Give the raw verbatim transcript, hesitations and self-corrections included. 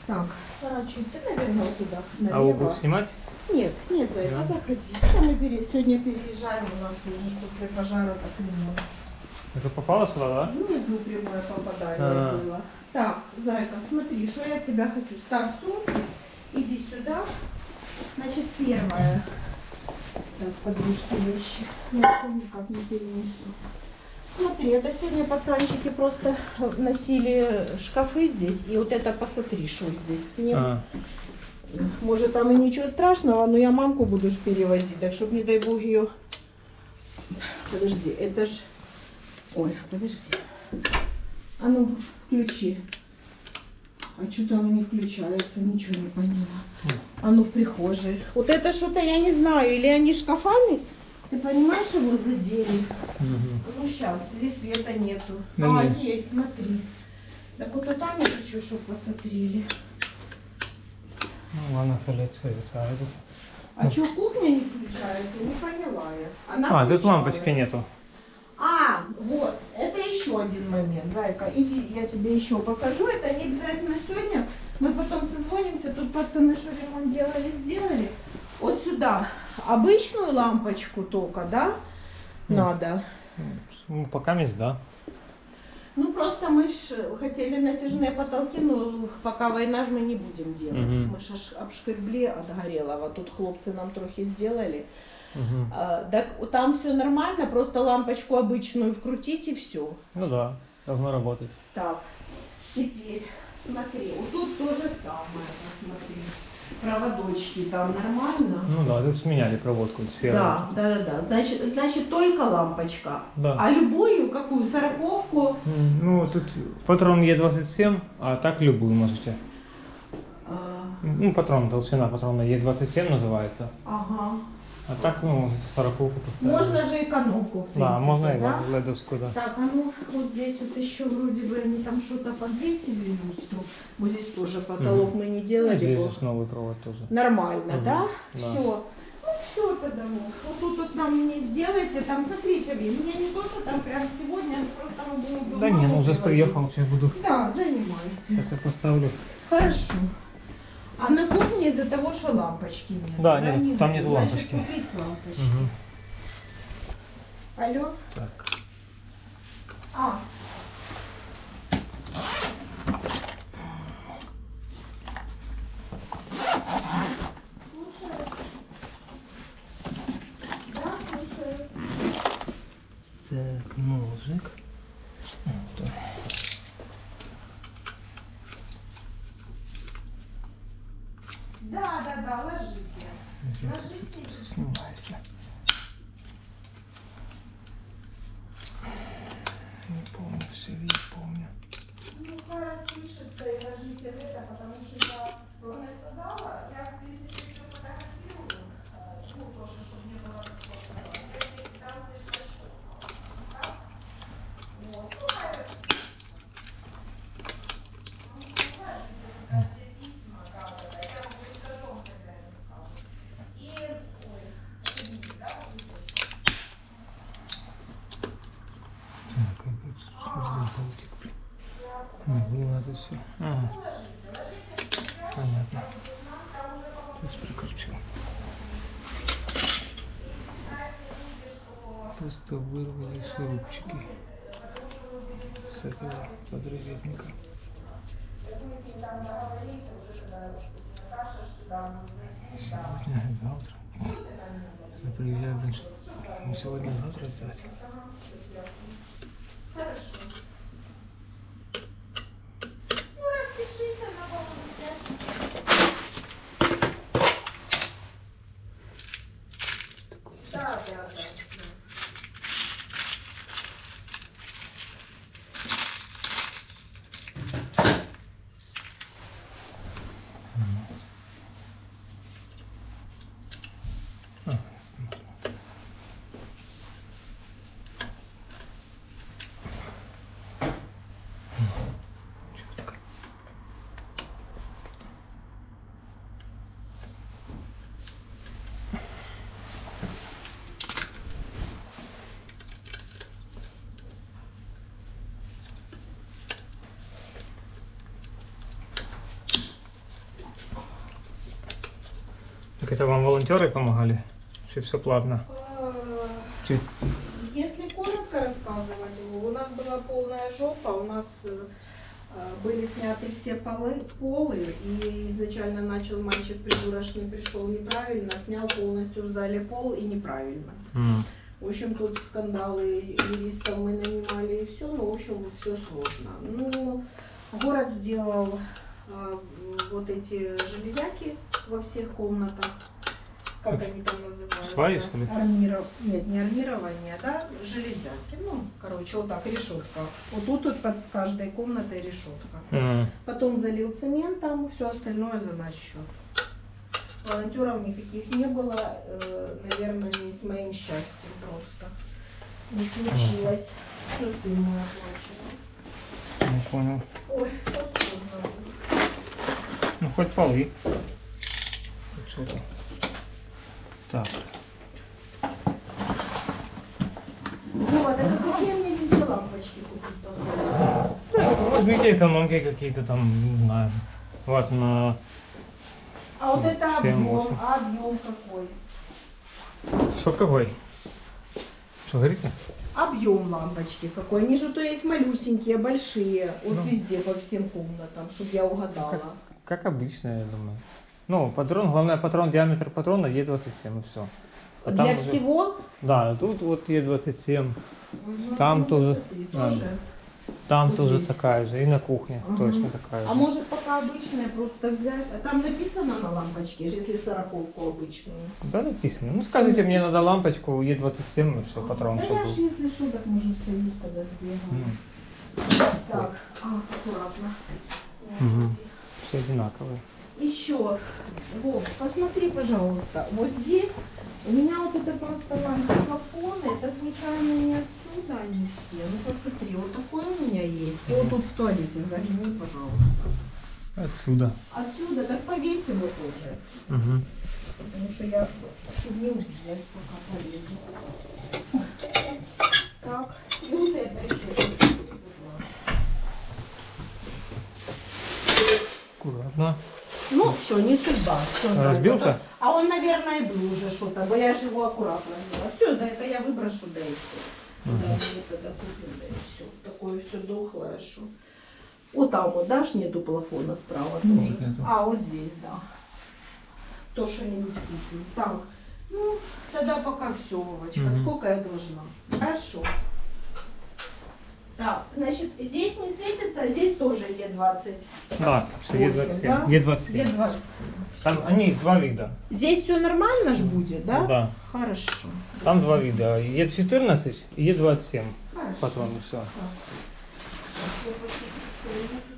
Так, сворачивайте, наверное, вот туда, налево. А угол снимать? Нет, нет, Зайка, Да. заходи. А мы пере... сегодня переезжаем, у нас уже после пожара так прямое. Это попало сюда, да? Внизу прямое попадание А. было. Так, Зайка, смотри, что я от тебя хочу. Ставь сумки, иди сюда. Значит, первое. Так, подружки вещи. Я что никак не перенесу. Смотри, это сегодня пацанчики просто носили шкафы здесь. И вот это посмотри, что здесь с ним. А. Может, там и ничего страшного, но я мамку буду ж перевозить. Так, чтобы, не дай бог, ее... Подожди, это ж... Ой, подожди. А ну, включи. А что-то оно не включается, ничего не поняла. А ну, в прихожей. Вот это что-то я не знаю. Или они шкафами, ты понимаешь, его задели? Угу. Ну, сейчас, или света нету. Да а, нет. есть, смотри. Так вот это не хочу, чтобы посмотрели. Ну ладно, солится, а этот... А что, кухня не включается? Не поняла я. Она А, тут включалась. лампочки нету. А, вот, это еще один момент, Зайка. Иди, я тебе еще покажу. Это не обязательно сегодня. Мы потом созвонимся. Тут пацаны, что ремонт делали, сделали. Вот сюда. Обычную лампочку только, да? Mm. Надо. Ну, пока есть, да. Ну, просто мы ж хотели натяжные потолки, но пока война ж мы не будем делать. Мгм. Мы ж аж обшкребли от горелого. Тут хлопцы нам трохи сделали. Угу. А, так там все нормально, просто лампочку обычную вкрутить и все. Ну да, должно работать. Так, теперь смотри, вот тут то же самое, посмотри. Проводочки там нормально. Ну да, тут сменяли проводку серую. Да, да, да, да. Значит, значит только лампочка. Да. А любую, какую, сороковку? М, Ну, тут патрон Е двадцать семь, а так любую можете. А, Ну, патрон, толщина патрона Е двадцать семь называется. ага. А так, ну, можете сороковку поставить. Можно же экономку, в принципе, Да, можно и да? ледовскую, да. Так, а ну вот здесь вот еще вроде бы они там что-то подвесили люстру. Вот здесь тоже потолок Мгм. мы не Ну, делали. здесь был. же новый провод тоже. Нормально, Мгм. да? Да. Все. Ну все тогда. Ну. Вот тут вот нам мне сделайте, там смотрите, мне не то, что там прям сегодня, просто мы будем Да не, ну уже приехал, сейчас буду. Да, занимайся. Сейчас я поставлю. Хорошо. А на кухне из-за того, что лампочки нет. Да, нет, не там будет. нет Значит, лампочки. купить лампочки. Угу. Алло? Так. А. Слушаю. Да, слушаю. Так, ножик. Вот он. Да, да, да, ложите. Ложите. Снимайся. Не помню, все не помню. Ну, пора слышится и ложите в это, потому что я Роме сказала, я, в принципе, все фотографирую, э, ну, тоже, чтобы не было такого, если там слишком шумно. Так? Вот. Ну, пора слышится. Ну, ложите туда все письма, да, да, да, я вам этажом хозяин скажу. И, ой, это видите, да, вот здесь? Так, как это что болтик, блин. Не было это все. Ага. Понятно. Сейчас прикручу. Просто вырвали шурупчики с этого подрезетника. Сегодня, завтра. Я приезжаю, блин, не сегодня, а завтра ждать. Хорошо. Ну, распишись, она получит. Да, да, да. Так это вам волонтеры помогали? Чи все платно? Э, Чи- Если коротко рассказывать, у нас была полная жопа, у нас э, были сняты все полы, полы, и изначально начал мальчик придурочный, пришел неправильно, снял полностью в зале пол и неправильно. М. В общем, тут скандалы, юристов мы нанимали и все, ну, в общем, все сложно. Ну, город сделал э, вот эти железяки во всех комнатах, как они там называются? Сваи, что ли? Армиров... Нет, не армирование, да, железяки. Ну, короче, вот так, решетка. Вот тут вот под каждой комнатой решетка. М. Потом залил цементом, все остальное за наш счет. Волонтеров никаких не было, э, наверное, не с моим счастьем просто. Не случилось. Все сын мой оплачивал. Не понял. Ой, все сложно было. Ну хоть полы. Хоть что-то. Так. Вот, это какие мне везде лампочки купить посоветовали? Да, возьмите экономки какие-то там, не знаю. Вот на... А вот это семь, объем, восемь. а объем какой? Что какой? Что говорите? Объем лампочки какой? Они же то есть малюсенькие, большие, вот Ну. везде, по всем комнатам, чтобы я угадала. Как, как обычно, я думаю. Ну, патрон, главное патрон, диаметр патрона Е двадцать семь и все. А Для там уже- всего? Да, тут вот Е двадцать семь, Мгм, Там ну, тоже смотри, надо. тоже. там Вот тоже здесь. такая же, и на кухне Ага. точно такая А же. может пока обычные просто взять? А там написано на лампочке, же, если сороковку обычную. Да, написано. Ну, скажите, мне надо лампочку Е двадцать семь, и все, патрон, Да чтобы я был. же, если что, так можем в союз тогда сбегаем. М. Так, а, аккуратно. Мгм. Все одинаковые. Еще, Вов, посмотри, пожалуйста, вот здесь у меня вот это просто плафоны, это случайно не отсюда они все. Ну посмотри, вот такой у меня есть. И вот тут в туалете загляни, пожалуйста. Отсюда. Отсюда, так повесь его тоже. Угу. Потому что я, чтобы не убилась, пока полезу. Так, и вот это еще. Аккуратно. Ну, все, не судьба. Всё, Разбился? за это. А он, наверное, и был уже что-то, бо я же его аккуратно взяла. Все, за это я выброшу, да и все. Мгм. Да, вот это купим, да и все. Такое все дохлое, что. Вот там вот, дашь, нету плафона справа Ну, тоже. вот нету. А, вот здесь, да. То что-нибудь купим. Так, ну, тогда пока все, Вовочка. Мгм. Сколько я должна? Хорошо. Так, значит, здесь не светится, а здесь тоже Е двадцать. Да, все Е двадцать семь. да? Е двадцать Е семь. двадцать. Там они два вида. Здесь все нормально ж будет, да? Да. Хорошо. Там два вида. Е четырнадцать и Е двадцать семь. Хорошо. Патроны, все. Так. Сейчас я посмотрю, что у меня тут.